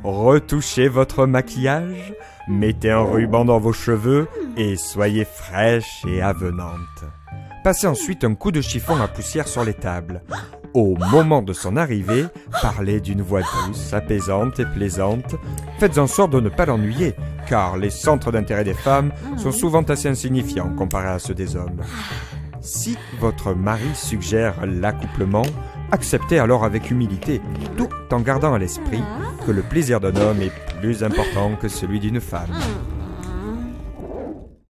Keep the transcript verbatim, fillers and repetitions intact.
retouchez votre maquillage, mettez un ruban dans vos cheveux et soyez fraîche et avenante. Passez ensuite un coup de chiffon à poussière sur les tables. Au moment de son arrivée, parlez d'une voix douce, apaisante et plaisante. Faites en sorte de ne pas l'ennuyer, car les centres d'intérêt des femmes sont souvent assez insignifiants comparés à ceux des hommes. Si votre mari suggère l'accouplement, acceptez alors avec humilité, tout en gardant à l'esprit que le plaisir d'un homme est plus important que celui d'une femme.